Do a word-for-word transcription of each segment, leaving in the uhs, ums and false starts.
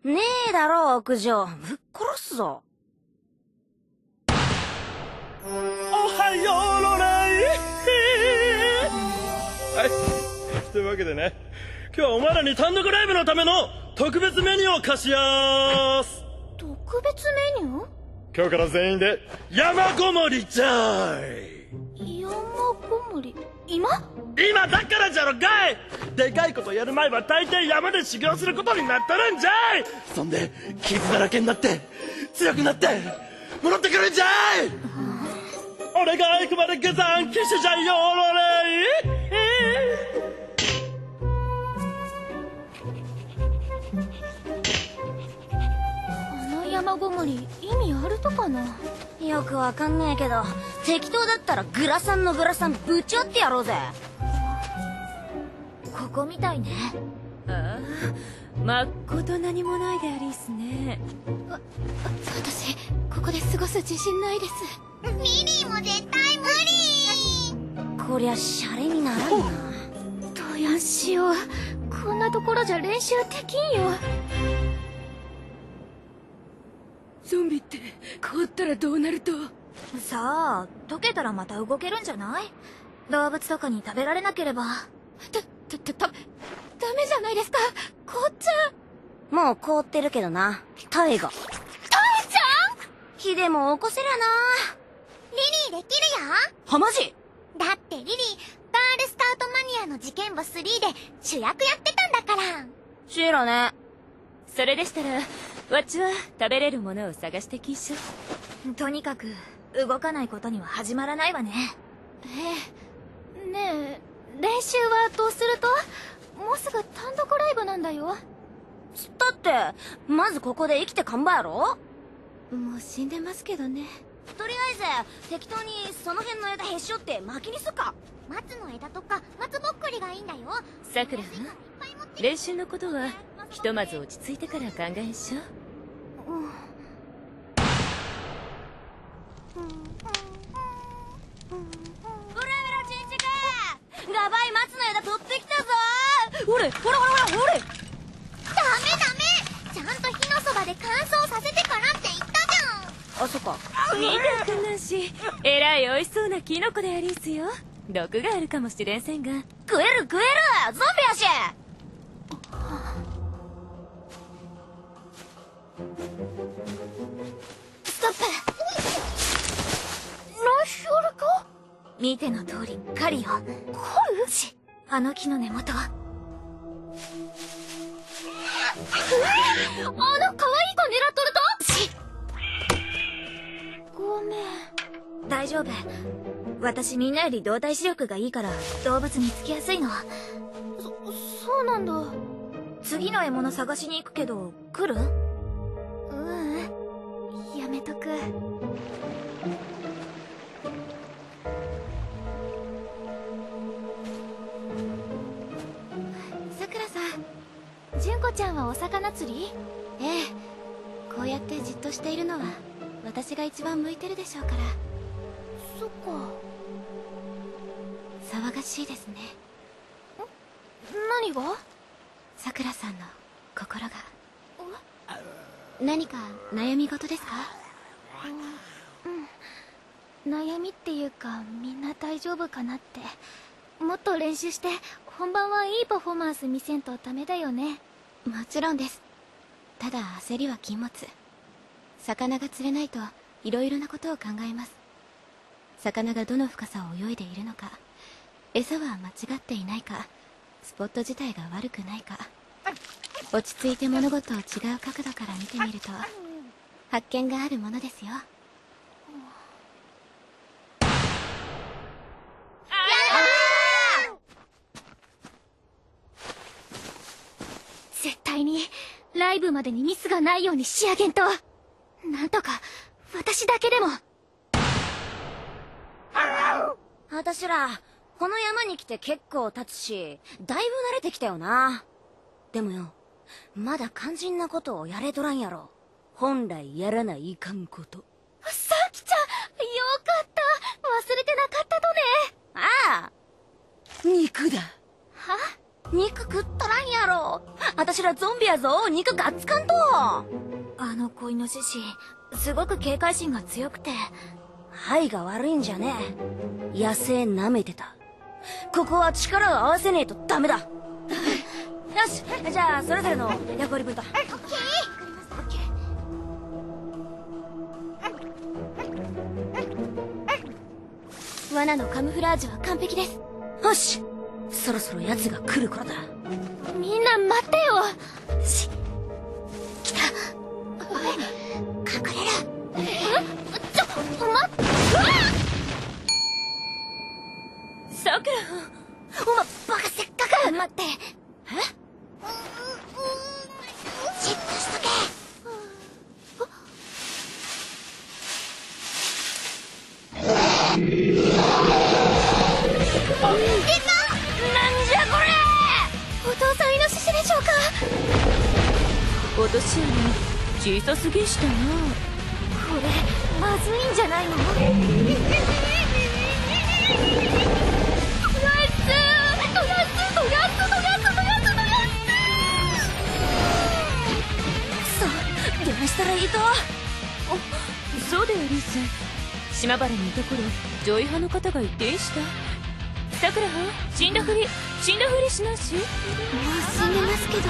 ねえだろ屋上。ぶっ殺すぞ。 おはようロレイはい、というわけでね、今日はお前らに単独ライブのための特別メニューを貸しやーす。 特別メニュー？ 今日から全員で山ごもりじゃーい。 山ごもり？今？ 今だからじゃろかい。でかいことやる前は大抵山で修行することになっとるんじゃい。そんで傷だらけになって強くなって戻ってくるんじゃい。俺が行くまで下山騎士じゃよロレイ。 あの山ごもり意味あるとかな？ よくわかんねえけど、適当だったらグラサンのグラサンぶち割ってやろうぜ。 ここみたいね。 ああ、まっこと何もないでありーすね。 わ、私ここで過ごす自信ないです。ミリーも絶対無理。 こりゃシャレにならんな。 どやんしよう。こんなところじゃ練習できんよ。 ゾンビって凍ったらどうなると？ さあ、溶けたらまた動けるんじゃない？動物とかに食べられなければ。た、た、た、た、ダメじゃないですか。凍っちゃう。 もう凍ってるけどな。タエが。 タエちゃん？ 火でも起こせりゃな。 リリーできるよ。 はまじ。 だってリリー、ガールスタートマニアの事件簿スリーで主役やってたんだから。 知らね。 それでしたらわっちは食べれるものを探してきっしょ。 とにかく動かないことには始まらないわね。ええ。ねえ、練習はどうすると？もうすぐ単独ライブなんだよ。 つったってまずここで生きてかんばやろ。 もう死んでますけどね。 とりあえず適当にその辺の枝へし折って薪にすっか。 松の枝とか松ぼっくりがいいんだよ。 さくら、練習のことはひとまず落ち着いてから考えんしょ。 ブラブラチンチクガバイ松の枝取ってきたぞ。ほれほらほらほらほれ。 ダメダメ、ちゃんと火のそばで乾燥させてからって言ったじゃん。 あ、そっか。 見てくんなんし、えらい美味しそうなキノコでありーすよ。毒があるかもしれんせんが。 食える食える、ゾンビやし。 ストップ。ラッシュルか？見ての通り狩りよ。狩る？し、あの木の根元。え？あの可愛い子狙っとると？し、ごめん。大丈夫。私みんなより動体視力がいいから動物につきやすいの。そ、そうなんだ。次の獲物探しに行くけど来る？ううん、やめとく。さくらさん、純子ちゃんはお魚釣り？ええ、こうやってじっとしているのは私が一番向いてるでしょうから。そっか。騒がしいですね。何が？さくらさんの心が。何か悩み事ですか？うん、悩みっていうかみんな大丈夫かなって。もっと練習して本番はいいパフォーマンス見せんとダメだよね。もちろんです。ただ焦りは禁物。魚が釣れないといろいろなことを考えます。魚がどの深さを泳いでいるのか、餌は間違っていないか、スポット自体が悪くないか、落ち着いて物事を違う角度から見てみると発見があるものですよ。絶対にライブまでにミスがないように仕上げんと。なんとか私だけでも。 私らこの山に来て結構経つし、だいぶ慣れてきたよな。でもよ、まだ肝心なことをやれとらんやろ。本来やらないかんこと。 さきちゃん、よかった。忘れてなかったとね。 ああ、肉だ。 は？ 肉食ったらんやろ。あたしらゾンビやぞ、肉がっつかんと。 あの子イノシシすごく警戒心が強くて。 肺が悪いんじゃねえ。野生舐めてた。ここは力を合わせねえとダメだ。よし、じゃあそれぞれの役割分担。オッケー。 罠のカムフラージュは完璧です。 よし、そろそろ奴が来る頃だ。 みんな待ってよ。し来た。隠れる。えちょ待って。 さくら。 おまバカ、せっかく。 待って。えじっとしとけ。 お父さんイノシシでしょうか。 落とし穴小さすぎしたな。 これまずいんじゃないの。ナイスドヤスドヤスドヤスドヤスドヤくそ、どうしたらいいと。 そうだよリス。島原にいた頃ジョイ派の方が言っていした。さくらは死んだふり死んだふりしなし。 もう死んでますけど。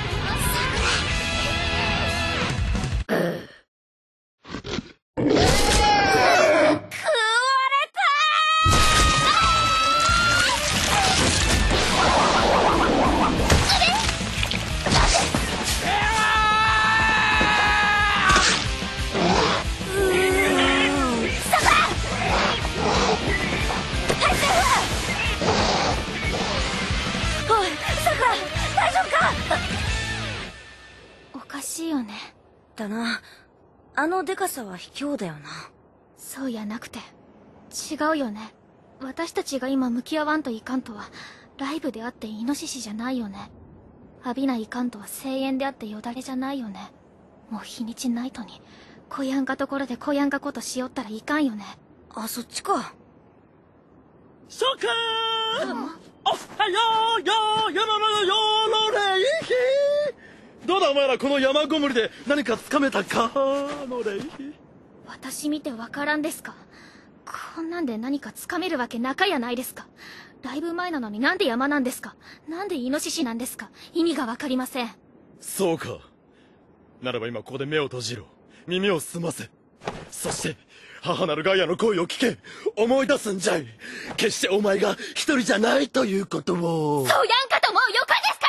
おかしいよね。 だな。あのデカさは卑怯だよな。 そうやなくて違うよね。私たちが今向き合わんといかんとはライブであってイノシシじゃないよね。浴びないかんとは声援であってよだれじゃないよね。もう日にちないとにこやんかところでこやんかことしよったらいかんよね。 あ、そっちか。 そうかー。おはようよーよろろよろれいひー。どうだお前ら、この山ごもりで何かつかめたかのれい。 私見てわからんですか。こんなんで何かつかめるわけなかやないですか。ライブ前なのになんで山なんですか。なんでイノシシなんですか。意味がわかりません。 そうか。ならば今ここで目を閉じろ。耳を澄ませ。そして母なるガイアの声を聞け。思い出すんじゃい。決してお前が一人じゃないということを。 そうやんかともうよかですから。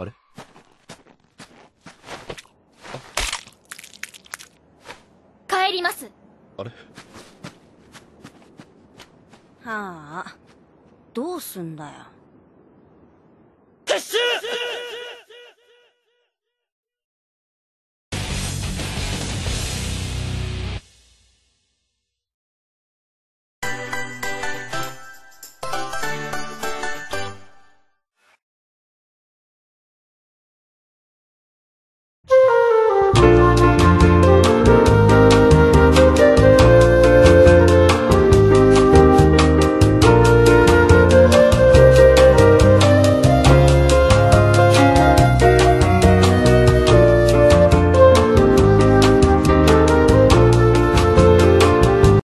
あれ帰ります。 あれはあ、どうすんだよ。 撤収。